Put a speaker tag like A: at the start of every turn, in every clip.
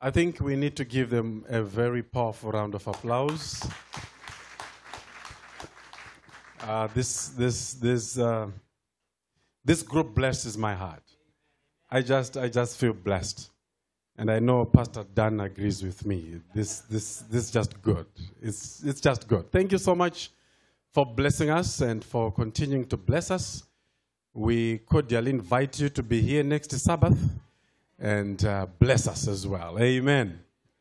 A: I think we need to give them a very powerful round of applause. This group blesses my heart. I just feel blessed. And I know Pastor Dan agrees with me. This is just good. It's just good. Thank you so much for blessing us and for continuing to bless us. We cordially invite you to be here next Sabbath and bless us as well. Amen.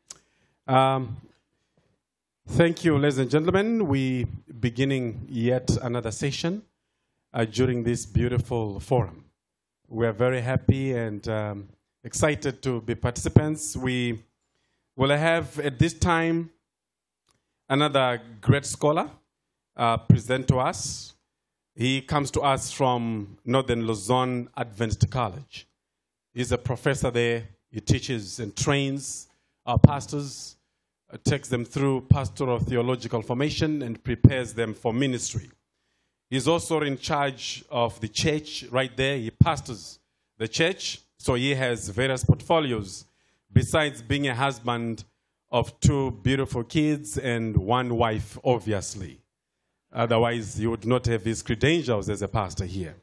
A: Thank you, ladies and gentlemen. We beginning yet another session during this beautiful forum. We are very happy and excited to be participants. We will have at this time another great scholar present to us. He comes to us from Northern Luzon Adventist College. He's a professor there. He teaches and trains our pastors, takes them through pastoral theological formation and prepares them for ministry. He's also in charge of the church right there. He pastors the church, so he has various portfolios besides being a husband of 2 beautiful kids and 1 wife, obviously. Otherwise, he would not have his credentials as a pastor here.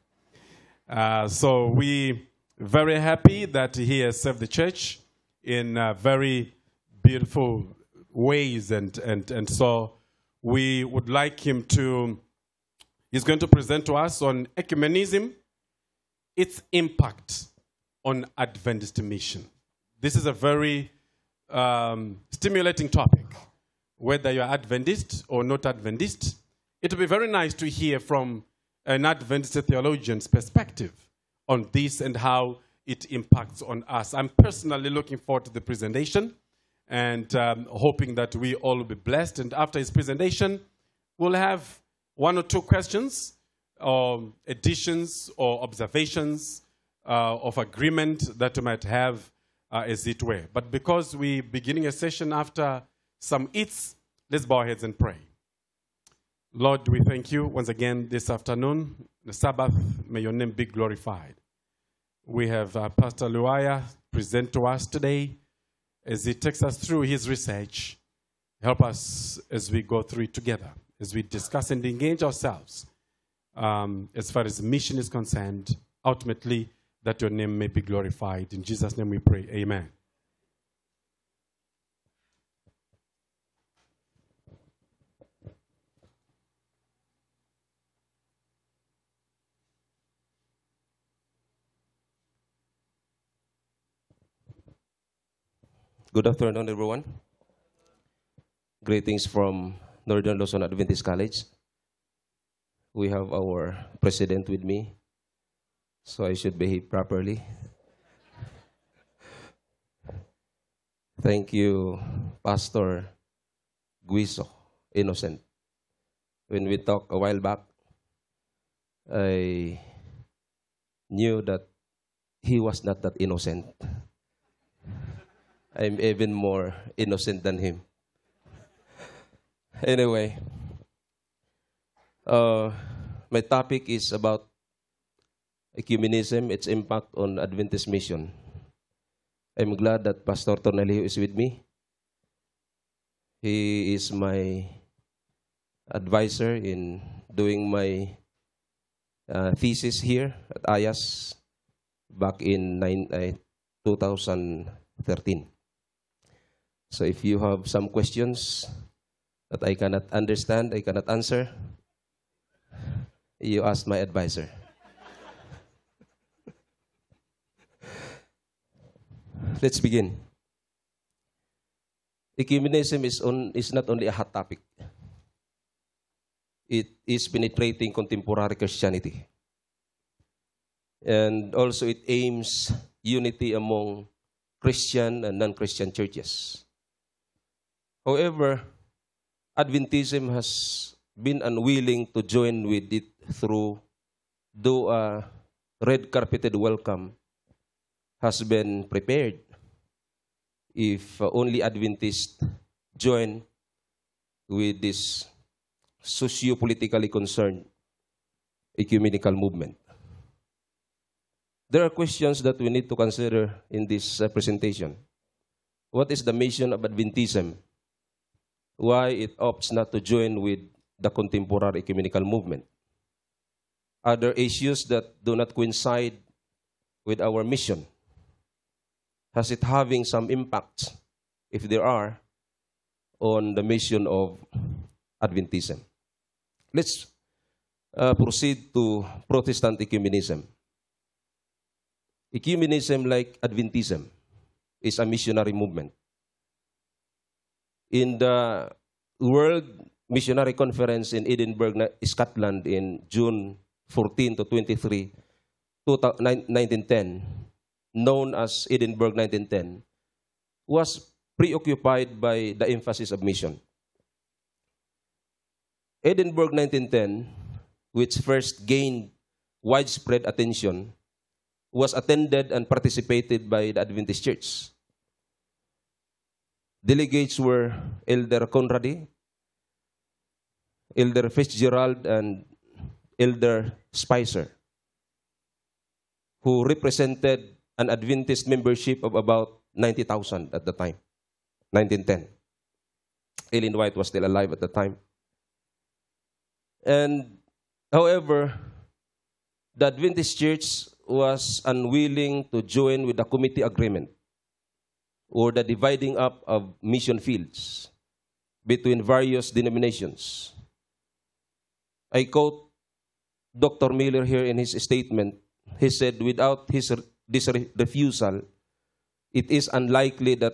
A: So we very happy that he has served the church in very beautiful ways. And so we would like him to, he's going to present to us on ecumenism, its impact on Adventist mission. This is a very stimulating topic, whether you're Adventist or not Adventist. It will be very nice to hear from an Adventist theologian's perspective on this and how it impacts on us. I'm personally looking forward to the presentation and hoping that we all will be blessed. And after his presentation, we'll have 1 or 2 questions, or additions or observations of agreement that we might have as it were. But because we're beginning a session after some eats, let's bow our heads and pray. Lord, we thank you once again this afternoon, the Sabbath, may your name be glorified. We have Pastor Luaya present to us today as he takes us through his research. Help us as we go through it together, as we discuss and engage ourselves as far as mission is concerned, ultimately that your name may be glorified. In Jesus' name we pray, amen.
B: Good afternoon, everyone. Greetings from Northern Luzon Adventist College. We have our president with me, so I should behave properly. Thank you, Pastor Guiso, Innocent. When we talked a while back, I knew that he was not that innocent. I'm even more innocent than him. Anyway, my topic is about ecumenism, its impact on Adventist mission. I'm glad that Pastor Tornelio is with me. He is my advisor in doing my thesis here at AIIAS back in 2013. So if you have some questions that I cannot understand, I cannot answer, you ask my advisor. Let's begin. Ecumenism is not only a hot topic. It is penetrating contemporary Christianity. And also it aims unity among Christian and non-Christian churches. However, Adventism has been unwilling to join with it though a red-carpeted welcome has been prepared if only Adventists join with this socio-politically concerned ecumenical movement. There are questions that we need to consider in this presentation. what is the mission of Adventism? Why it opts not to join with the contemporary ecumenical movement? Are there issues that do not coincide with our mission? Has it having some impact, if there are, on the mission of Adventism? Let's proceed to Protestant ecumenism. Ecumenism, like Adventism, is a missionary movement. In the World Missionary Conference in Edinburgh, Scotland, in June 14 to 23, 1910, known as Edinburgh 1910, was preoccupied by the emphasis of mission. Edinburgh 1910, which first gained widespread attention, was attended and participated by the Adventist Church. Delegates were Elder Conrady, Elder Fitzgerald, and Elder Spicer, who represented an Adventist membership of about 90,000 at the time, 1910. Ellen White was still alive at the time. And, however, the Adventist Church was unwilling to join with the committee agreement or the dividing up of mission fields between various denominations. I quote Dr. Miller here in his statement. He said, without this refusal, it is unlikely that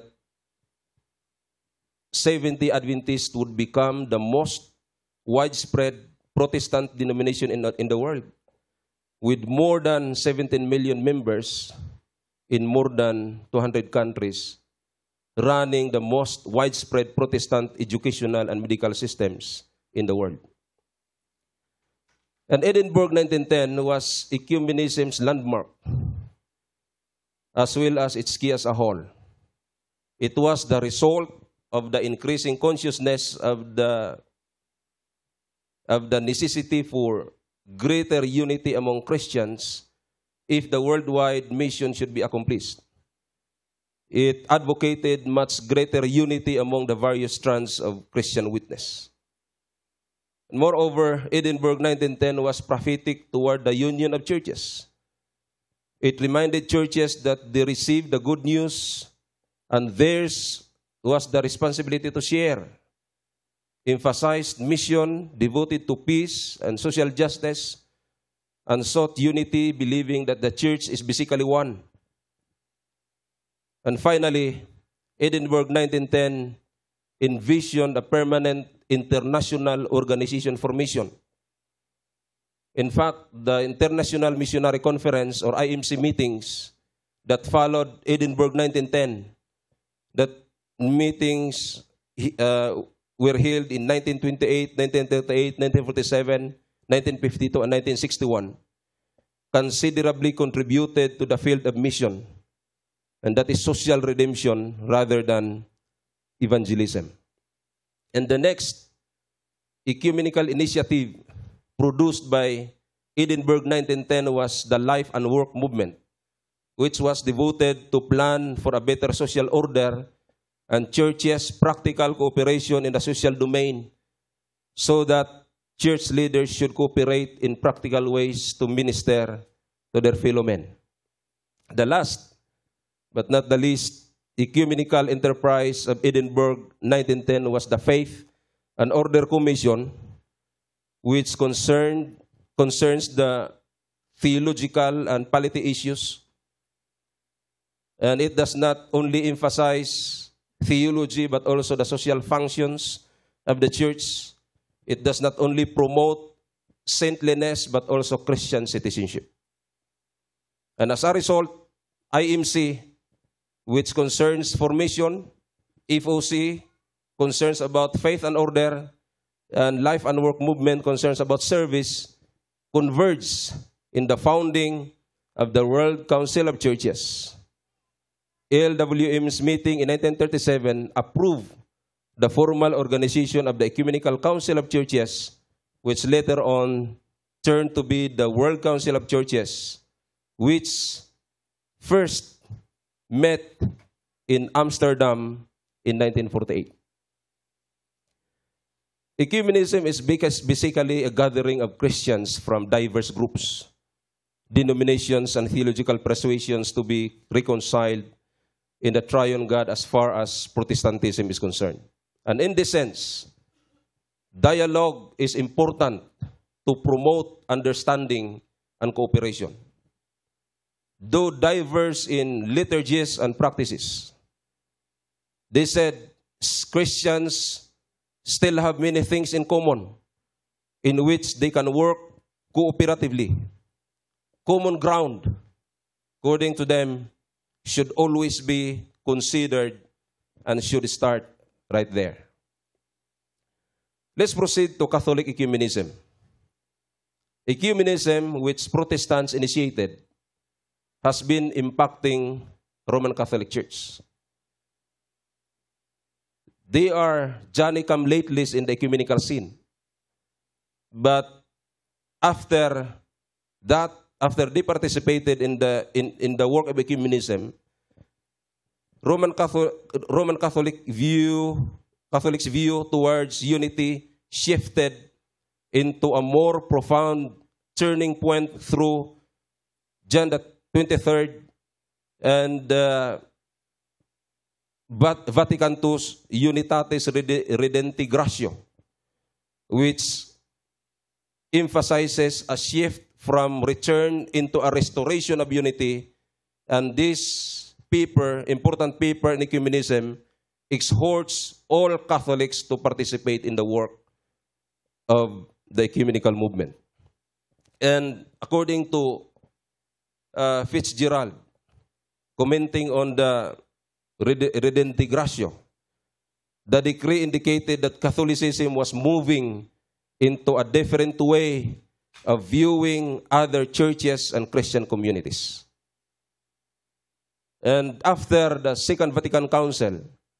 B: 70 Adventists would become the most widespread Protestant denomination in the world, with more than 17 million members in more than 200 countries, running the most widespread Protestant educational and medical systems in the world. And Edinburgh 1910 was ecumenism's landmark, as well as its key as a whole. It was the result of the increasing consciousness of the necessity for greater unity among Christians if the worldwide mission should be accomplished. It advocated much greater unity among the various strands of Christian witness. Moreover, Edinburgh 1910 was prophetic toward the union of churches. It reminded churches that they received the good news and theirs was the responsibility to share. Emphasized mission devoted to peace and social justice, and sought unity, believing that the church is basically one. And finally, Edinburgh 1910 envisioned a permanent international organization for mission. In fact, the International Missionary Conference, or IMC meetings, that followed Edinburgh 1910, that meetings were held in 1928, 1938, 1947, 1952, and 1961, considerably contributed to the field of mission, and that is social redemption rather than evangelism. And the next ecumenical initiative produced by Edinburgh 1910 was the Life and Work movement, which was devoted to plan for a better social order and churches' practical cooperation in the social domain, so that church leaders should cooperate in practical ways to minister to their fellow men. The last, but not the least, ecumenical enterprise of Edinburgh 1910 was the Faith and Order Commission, which concerns the theological and polity issues. And it does not only emphasize theology, but also the social functions of the church. It does not only promote saintliness, but also Christian citizenship. And as a result, IMC, which concerns formation, FOC, concerns about faith and order, and Life and Work movement concerns about service, converge in the founding of the World Council of Churches. LWM's meeting in 1937 approved the formal organization of the Ecumenical Council of Churches, which later on turned to be the World Council of Churches, which first met in Amsterdam in 1948. Ecumenism is basically a gathering of Christians from diverse groups, denominations, and theological persuasions to be reconciled in the triune God as far as Protestantism is concerned. And in this sense, dialogue is important to promote understanding and cooperation. Though diverse in liturgies and practices, they said Christians still have many things in common in which they can work cooperatively. Common ground, according to them, should always be considered and should start right there. Let's proceed to Catholic ecumenism. Ecumenism, which Protestants initiated, has been impacting Roman Catholic Church. They are Johnny-come-latelys in the ecumenical scene. But after that, after they participated in the work of ecumenism, Catholics' view towards unity shifted into a more profound turning point through John the 23rd and Vatican II's Unitatis Redemptigratio, which emphasizes a shift from return into a restoration of unity. And this paper, important paper in ecumenism, exhorts all Catholics to participate in the work of the ecumenical movement. And according to Fitzgerald, commenting on the Redemptigratio, the decree indicated that Catholicism was moving into a different way of viewing other churches and Christian communities. And after the Second Vatican Council,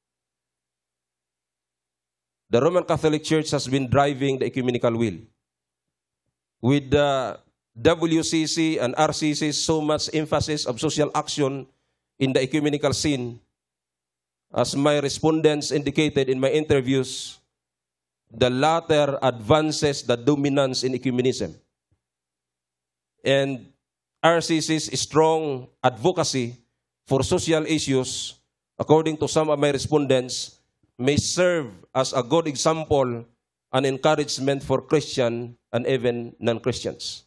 B: the Roman Catholic Church has been driving the ecumenical wheel. With the WCC and RCC so much emphasis of social action in the ecumenical scene, as my respondents indicated in my interviews, the latter advances the dominance in ecumenism. And RCC's strong advocacy for social issues, according to some of my respondents, may serve as a good example and encouragement for Christian and even non-Christians.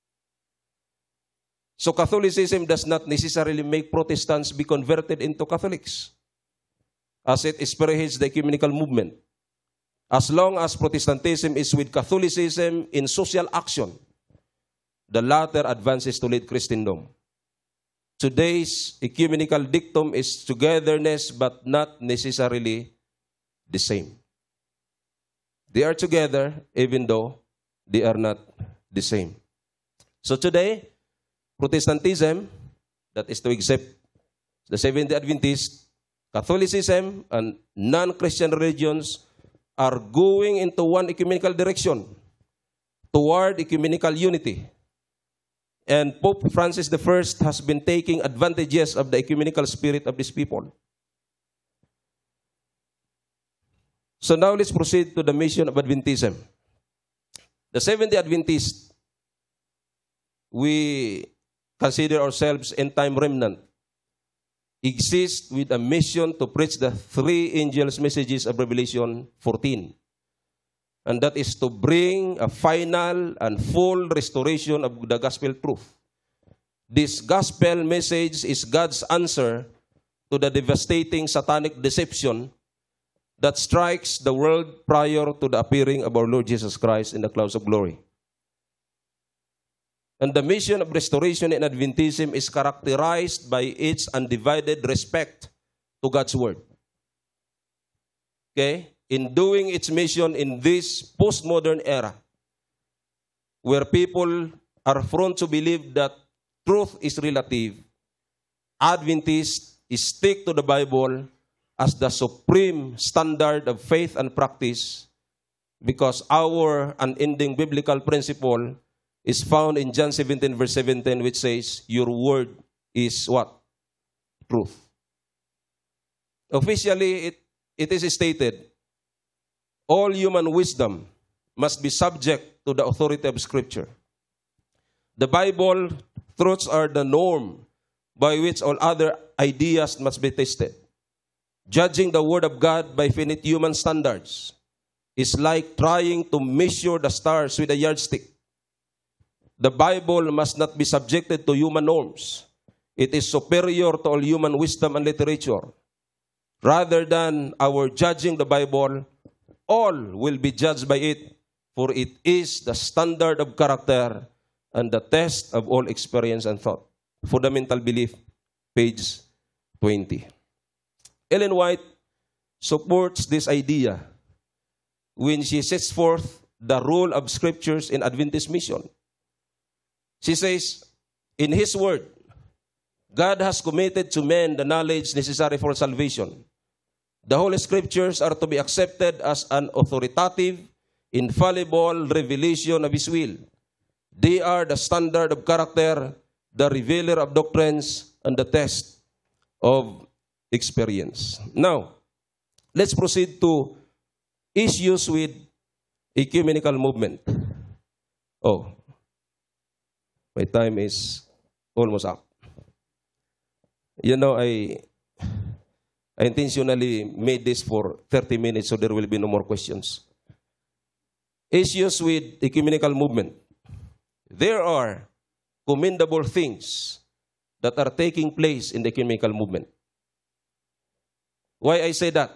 B: So Catholicism does not necessarily make Protestants be converted into Catholics, as it spearheads the ecumenical movement. As long as Protestantism is with Catholicism in social action, the latter advances to lead Christendom. Today's ecumenical dictum is togetherness, but not necessarily the same. They are together, even though they are not the same. So today, Protestantism, that is to accept the Seventh-day Adventists, Catholicism, and non-Christian religions are going into one ecumenical direction, toward ecumenical unity. And Pope Francis I has been taking advantages of the ecumenical spirit of these people. So now let's proceed to the mission of Adventism. The Seventh-day Adventists, we consider ourselves end-time remnant, exist with a mission to preach the three angels' messages of Revelation 14. And that is to bring a final and full restoration of the gospel truth. This gospel message is God's answer to the devastating satanic deception that strikes the world prior to the appearing of our Lord Jesus Christ in the clouds of glory. And the mission of restoration in Adventism is characterized by its undivided respect to God's word. Okay? In doing its mission in this postmodern era, where people are prone to believe that truth is relative, Adventists stick to the Bible as the supreme standard of faith and practice, because our unending biblical principle is found in John 17, verse 17, which says, your word is what? Truth. Officially, it is stated, all human wisdom must be subject to the authority of Scripture. The Bible truths are the norm by which all other ideas must be tested. Judging the Word of God by finite human standards is like trying to measure the stars with a yardstick. The Bible must not be subjected to human norms. It is superior to all human wisdom and literature. Rather than our judging the Bible, all will be judged by it, for it is the standard of character and the test of all experience and thought. Fundamental Belief, page 20. Ellen White supports this idea when she sets forth the role of Scriptures in Adventist mission. She says, in His Word, God has committed to men the knowledge necessary for salvation. The Holy Scriptures are to be accepted as an authoritative, infallible revelation of His will. They are the standard of character, the revealer of doctrines, and the test of experience. Now, let's proceed to issues with ecumenical movement. Oh, my time is almost up. You know, I intentionally made this for 30 minutes so there will be no more questions. Issues with ecumenical movement. There are commendable things that are taking place in the ecumenical movement. Why I say that?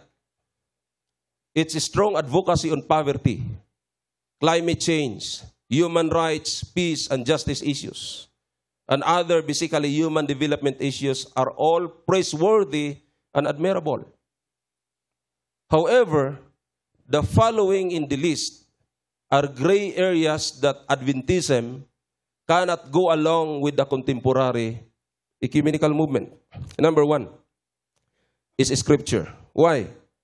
B: It's a strong advocacy on poverty, climate change, human rights, peace, and justice issues, and other basically human development issues are all praiseworthy and admirable. However, the following in the list are gray areas that Adventism cannot go along with the contemporary ecumenical movement. Number one is Scripture. Why?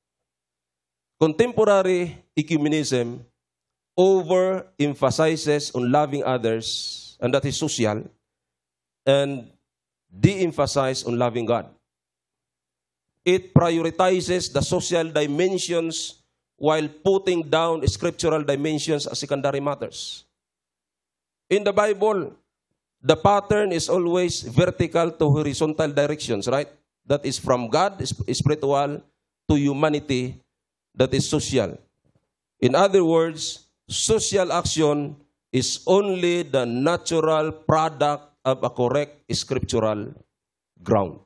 B: Contemporary ecumenism overemphasizes on loving others, and that is social, and de-emphasize on loving God. It prioritizes the social dimensions while putting down scriptural dimensions as secondary matters. In the Bible, the pattern is always vertical to horizontal directions, right? That is from God, spiritual, to humanity, that is social. In other words, social action is only the natural product of a correct scriptural ground.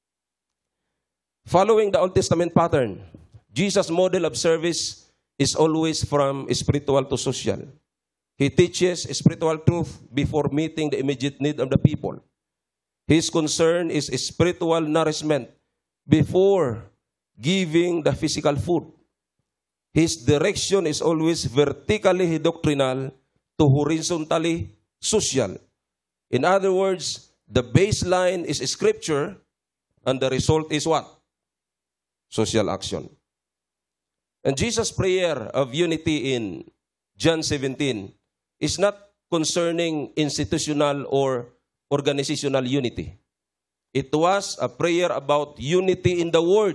B: Following the Old Testament pattern, Jesus' model of service is always from spiritual to social. He teaches spiritual truth before meeting the immediate need of the people. His concern is spiritual nourishment before giving the physical food. His direction is always vertically doctrinal to horizontally social. In other words, the baseline is Scripture, and the result is what? Social action. And Jesus' prayer of unity in John 17 is not concerning institutional or organizational unity. It was a prayer about unity in the Word.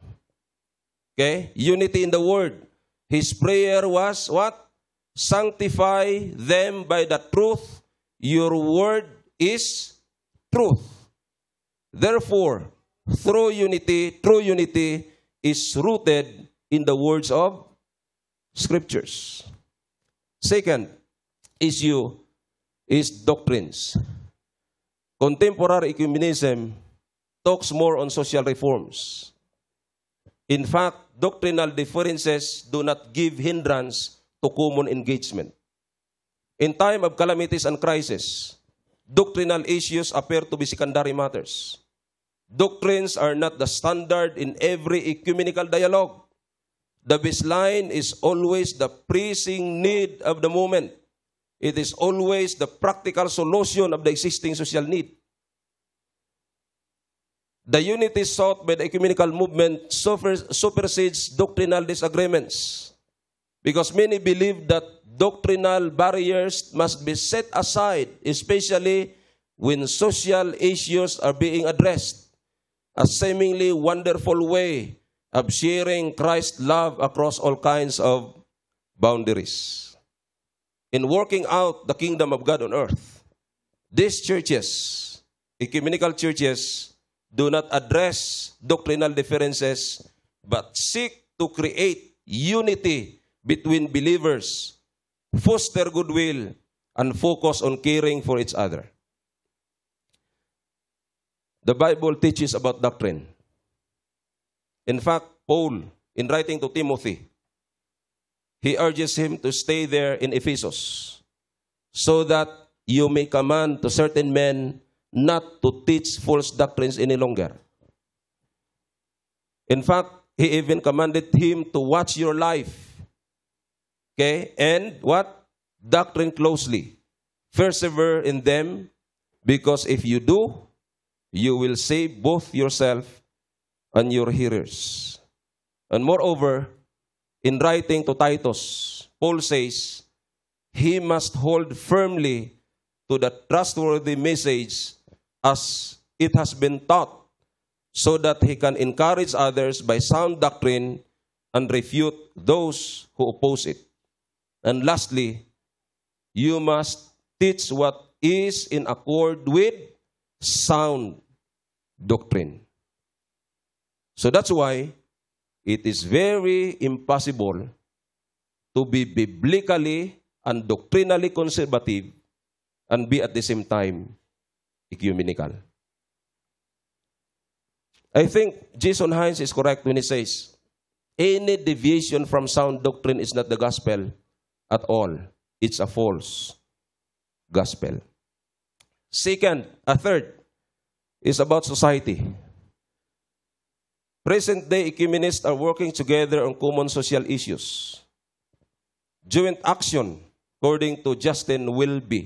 B: Okay? Unity in the Word. His prayer was what? Sanctify them by the truth. Your Word is truth. Therefore, true unity is rooted in the words of Scriptures. Second issue is doctrines. Contemporary ecumenism talks more on social reforms. In fact, doctrinal differences do not give hindrance to common engagement. In time of calamities and crisis, doctrinal issues appear to be secondary matters. Doctrines are not the standard in every ecumenical dialogue. The baseline is always the pressing need of the moment. It is always the practical solution of the existing social need. The unity sought by the ecumenical movement supersedes doctrinal disagreements, because many believe that doctrinal barriers must be set aside, especially when social issues are being addressed. a seemingly wonderful way of sharing Christ's love across all kinds of boundaries. In working out the kingdom of God on earth, these churches, ecumenical churches, do not address doctrinal differences, but seek to create unity between believers, foster goodwill, and focus on caring for each other. The Bible teaches about doctrine. In fact, Paul, in writing to Timothy, he urges him to stay there in Ephesus so that you may command to certain men not to teach false doctrines any longer. In fact, he even commanded him to watch your life. Okay? And what? Doctrine closely. Persevere in them, because if you do, you will save both yourself and your hearers. And moreover, in writing to Titus, Paul says, he must hold firmly to the trustworthy message as it has been taught, so that he can encourage others by sound doctrine and refute those who oppose it. And lastly, you must teach what is in accord with sound doctrine. So that's why it is very impossible to be biblically and doctrinally conservative and be at the same time ecumenical. I think Jason Hines is correct when he says, any deviation from sound doctrine is not the gospel at all. It's a false gospel. A third is about society. Present-day ecumenists are working together on common social issues. Joint action, according to Justin Wilby.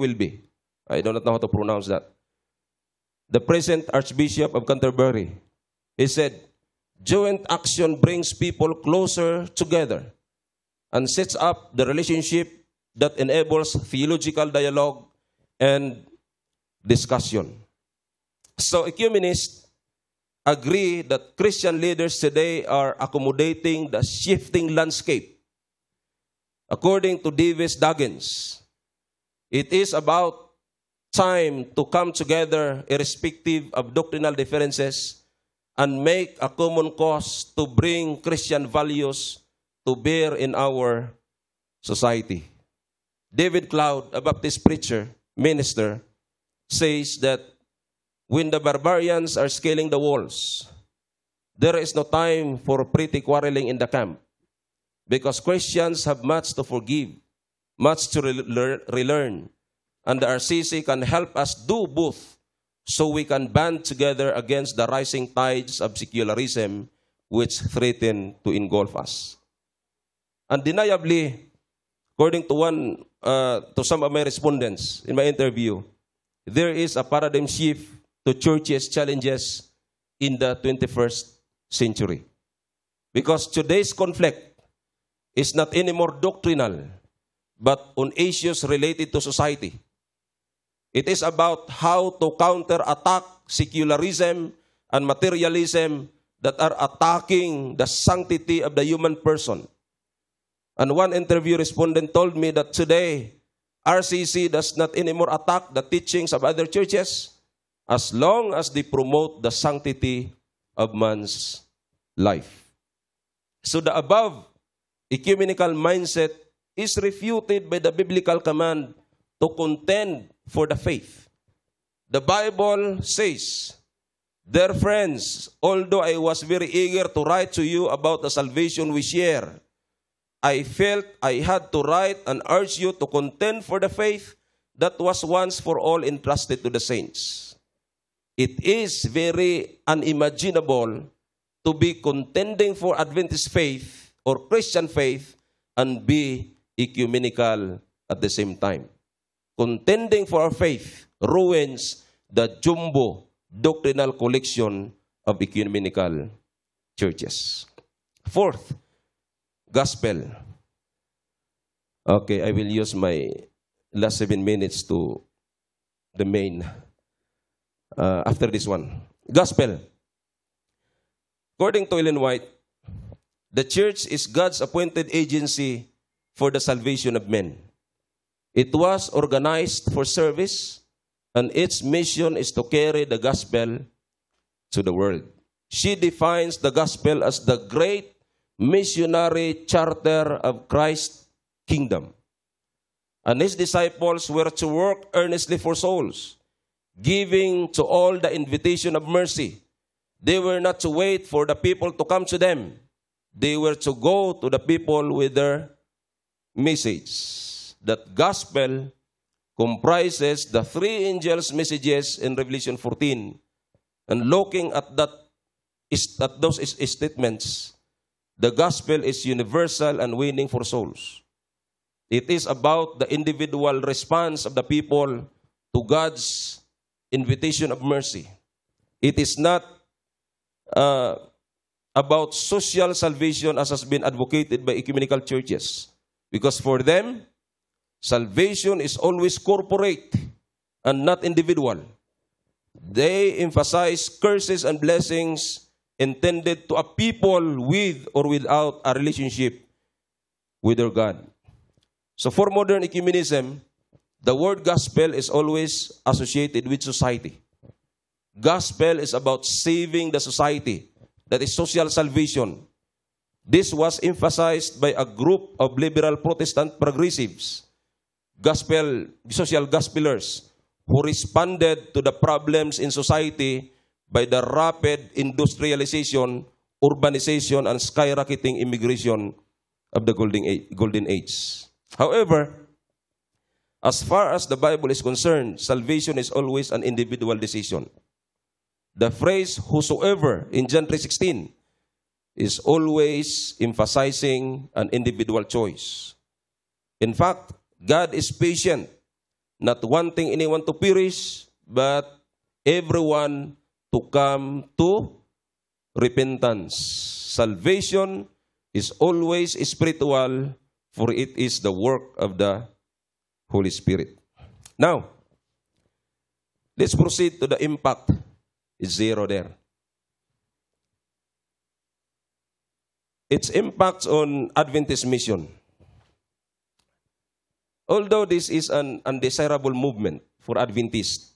B: I do not know how to pronounce that. The present Archbishop of Canterbury. He said, joint action brings people closer together and sets up the relationship that enables theological dialogue and discussion. So ecumenists agree that Christian leaders today are accommodating the shifting landscape. According to Davis Duggins, it is about time to come together irrespective of doctrinal differences and make a common cause to bring Christian values to bear in our society. David Cloud, a Baptist preacher, minister, says that when the barbarians are scaling the walls, there is no time for pretty quarreling in the camp, because Christians have much to forgive, much to relearn, and the RCC can help us do both, so we can band together against the rising tides of secularism which threaten to engulf us. Undeniably, according to some of my respondents in my interview, there is a paradigm shift to churches' challenges in the 21st century. Because today's conflict is not anymore doctrinal, but on issues related to society. It is about how to counterattack secularism and materialism that are attacking the sanctity of the human person. And one interview respondent told me that today, RCC does not anymore attack the teachings of other churches as long as they promote the sanctity of man's life. So the above ecumenical mindset is refuted by the biblical command to contend for the faith. The Bible says, "Dear friends, although I was very eager to write to you about the salvation we share, I felt I had to write and urge you to contend for the faith that was once for all entrusted to the saints." It is very unimaginable to be contending for Adventist faith or Christian faith and be ecumenical at the same time. Contending for our faith ruins the jumbo doctrinal collection of ecumenical churches. Fourth, gospel. Okay, I will use my last 7 minutes to the main after this one. Gospel. According to Ellen White, the church is God's appointed agency for the salvation of men. It was organized for service, and its mission is to carry the gospel to the world. She defines the gospel as the great missionary charter of Christ's kingdom. And his disciples were to work earnestly for souls, giving to all the invitation of mercy. They were not to wait for the people to come to them. They were to go to the people with their message. That gospel comprises the three angels' messages in Revelation 14. And looking at those statements, the gospel is universal and winning for souls. It is about the individual response of the people to God's invitation of mercy. It is not about social salvation as has been advocated by ecumenical churches. Because for them, salvation is always corporate and not individual. They emphasize curses and blessings intended to a people with or without a relationship with their God. So for modern ecumenism, the word gospel is always associated with society. Gospel is about saving the society. That is social salvation. This was emphasized by a group of liberal Protestant progressives, social gospelers, who responded to the problems in society by the rapid industrialization, urbanization, and skyrocketing immigration of the Golden Age. However, as far as the Bible is concerned, salvation is always an individual decision. The phrase, whosoever, in John 3:16, is always emphasizing an individual choice. In fact, God is patient, not wanting anyone to perish, but everyone to come to repentance. Salvation is always spiritual, for it is the work of the Holy Spirit. Now, let's proceed to the impact. It's zero there. Its impact on Adventist mission. Although this is an undesirable movement for Adventists,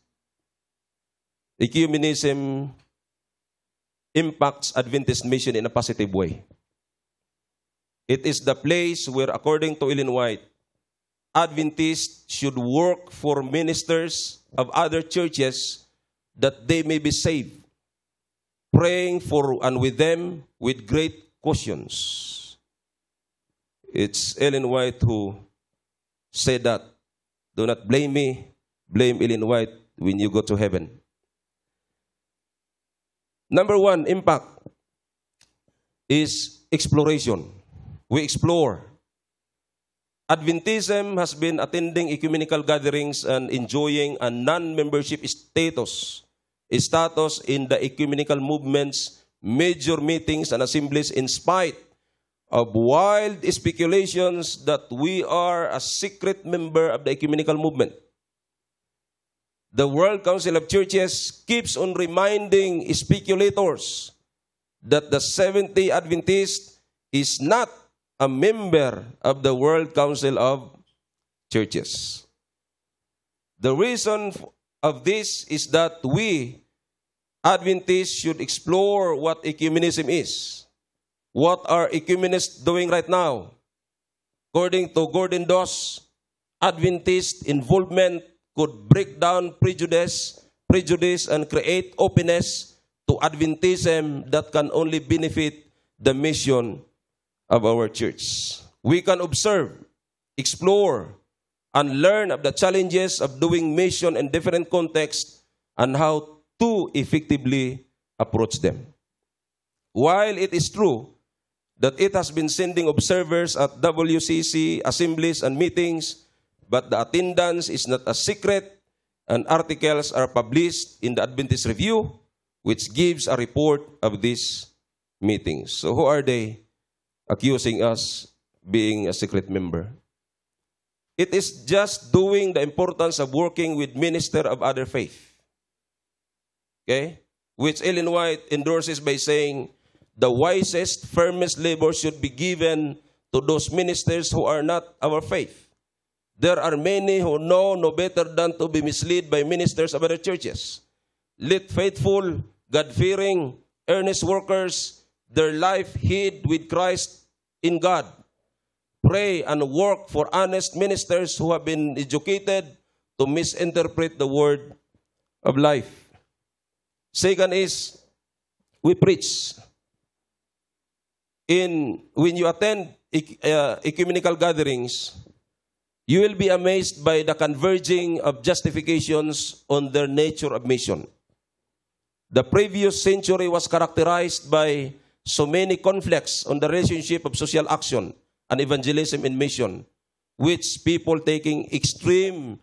B: ecumenism impacts Adventist mission in a positive way. It is the place where, according to Ellen White, Adventists should work for ministers of other churches that they may be saved, praying for and with them with great cautions. It's Ellen White who said that. Do not blame me, blame Ellen White when you go to heaven. Number one, impact is exploration. We explore. Adventism has been attending ecumenical gatherings and enjoying a non-membership status in the ecumenical movement's major meetings and assemblies, in spite of wild speculations that we are a secret member of the ecumenical movement. The World Council of Churches keeps on reminding speculators that the Seventh-day Adventist is not a member of the World Council of Churches. The reason of this is that we, Adventists, should explore what ecumenism is. What are ecumenists doing right now? According to Gordon Doss, Adventist involvement could break down prejudice and create openness to Adventism that can only benefit the mission of our church. We can observe, explore, and learn of the challenges of doing mission in different contexts and how to effectively approach them. While it is true that it has been sending observers at WCC assemblies and meetings, but the attendance is not a secret, and articles are published in the Adventist Review, which gives a report of these meetings. So who are they accusing us being a secret member? It is just doing the importance of working with ministers of other faith. Okay? Which Ellen White endorses by saying, the wisest, firmest labor should be given to those ministers who are not our faith. There are many who know no better than to be misled by ministers of other churches. Let faithful, God-fearing, earnest workers their life hid with Christ in God. Pray and work for honest ministers who have been educated to misinterpret the word of life. Second is, we preach. When you attend ecumenical gatherings, you will be amazed by the converging of justifications on their nature of mission. The previous century was characterized by so many conflicts on the relationship of social action and evangelism in mission, which people taking extreme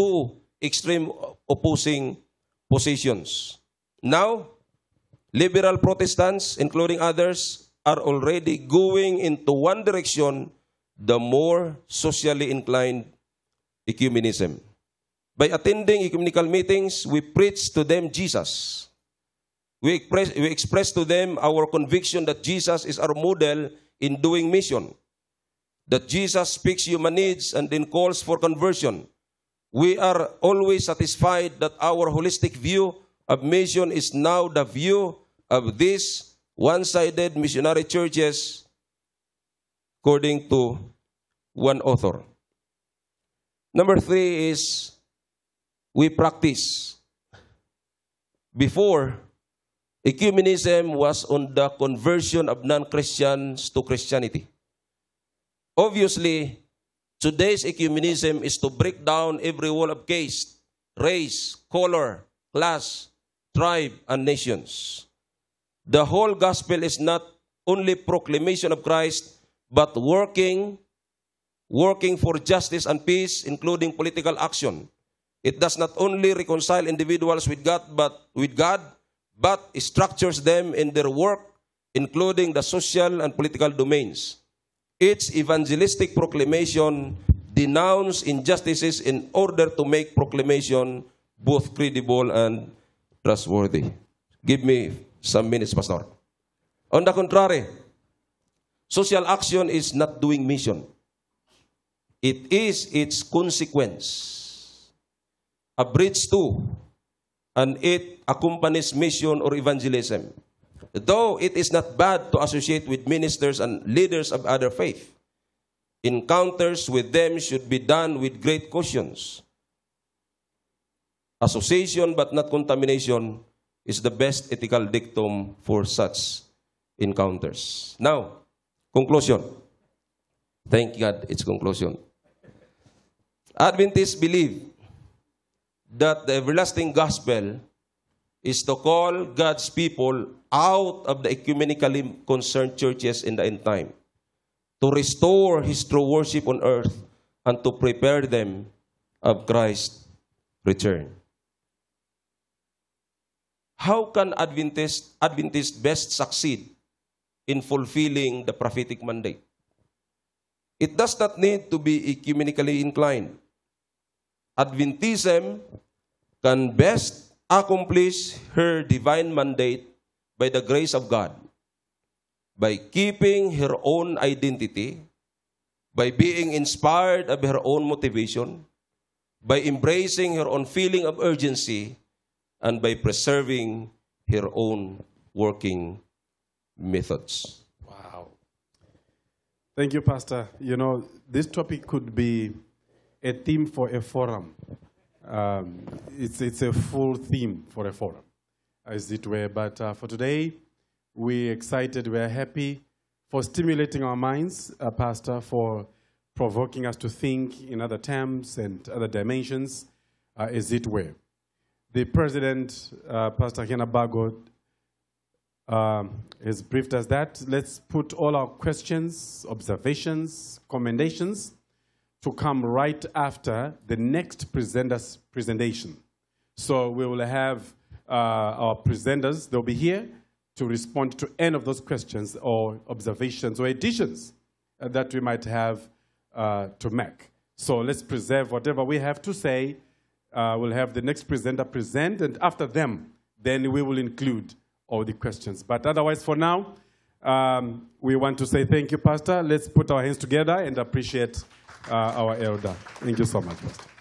B: opposing positions. Now, liberal Protestants, including others, are already going into one direction, the more socially inclined ecumenism. By attending ecumenical meetings, we preach to them Jesus. We express to them our conviction that Jesus is our model in doing mission, that Jesus speaks human needs and then calls for conversion. We are always satisfied that our holistic view of mission is now the view of these one-sided missionary churches, according to one author. Number 3 is, we practice. Before, ecumenism was on the conversion of non-Christians to Christianity. Obviously, today's ecumenism is to break down every wall of caste, race, color, class, tribe, and nations. The whole gospel is not only proclamation of Christ, but working for justice and peace, including political action. It does not only reconcile individuals with God, but structures them in their work, including the social and political domains. Its evangelistic proclamation denounces injustices in order to make proclamation both credible and trustworthy. Give me some minutes, Pastor. On the contrary, social action is not doing mission. It is its consequence, a bridge to, and it accompanies mission or evangelism. Though it is not bad to associate with ministers and leaders of other faith, encounters with them should be done with great cautions. Association but not contamination is the best ethical dictum for such encounters. Now, conclusion. Thank God, it's conclusion. Adventists believe that the everlasting gospel is to call God's people out of the ecumenically concerned churches in the end time, to restore His true worship on earth, and to prepare them of Christ's return. How can Adventists best succeed in fulfilling the prophetic mandate? It does not need to be ecumenically inclined. Adventism can best accomplish her divine mandate by the grace of God, by keeping her own identity, by being inspired of her own motivation, by embracing her own feeling of urgency, and by preserving her own working methods.
A: Wow. Thank you, Pastor. You know, this topic could be a theme for a forum. It's a full theme for a forum, as it were. But for today, we're excited, we're happy for stimulating our minds, Pastor, for provoking us to think in other terms and other dimensions, as it were. The President, Pastor Kenabago, has briefed us that. Let's put all our questions, observations, commendations to come right after the next presenter's presentation. So we will have our presenters, they'll be here to respond to any of those questions or observations or additions that we might have to make. So let's preserve whatever we have to say. We'll have the next presenter present, and after them, then we will include all the questions. But otherwise, for now, We want to say thank you, Pastor. Let's put our hands together and appreciate our elder. Thank you so much, Pastor.